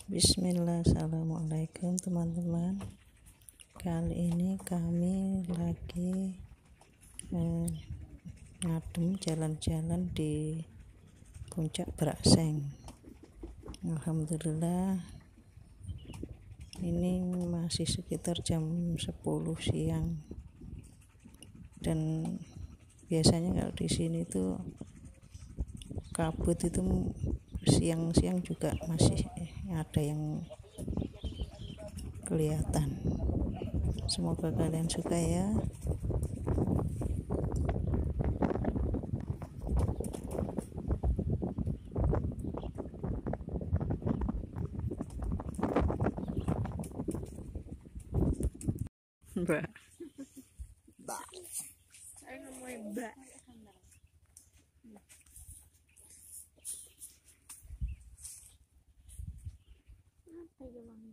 Bismillah, assalamualaikum teman-teman. Kali ini kami lagi ngadem jalan-jalan di puncak Brakseng. Alhamdulillah, ini masih sekitar jam 10 siang, dan biasanya kalau di sini tuh kabut itu siang-siang juga masih ada yang kelihatan. Semoga kalian suka ya. Mbak. Saya ngomongin mbak. Apa itu mami?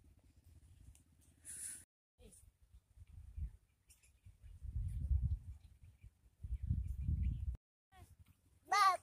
Mbak.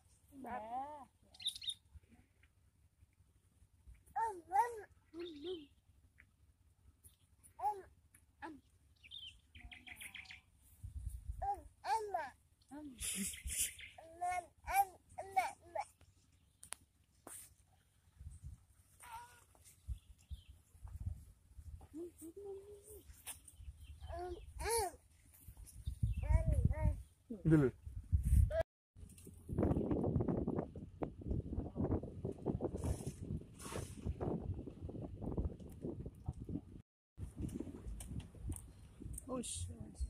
Dulu. Ush.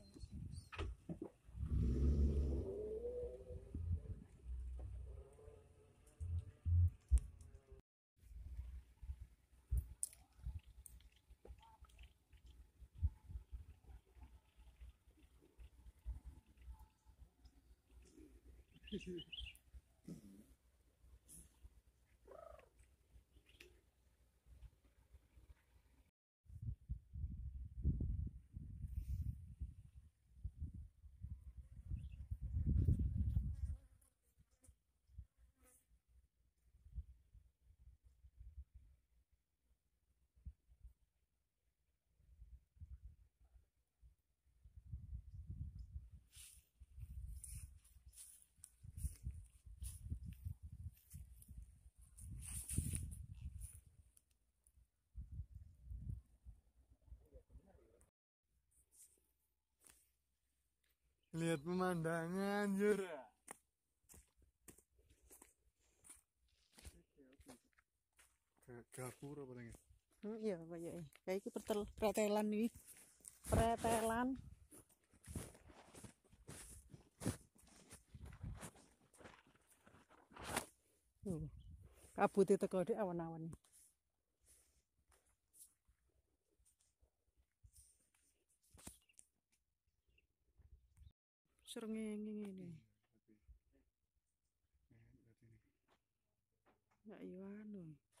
Lihat pemandangan, Jura. Gapura paling. Iya, kayak itu pretelan nih. Pretelan. Kabut itu kode awan-awan. Serengenge ini. Enggak iya anu.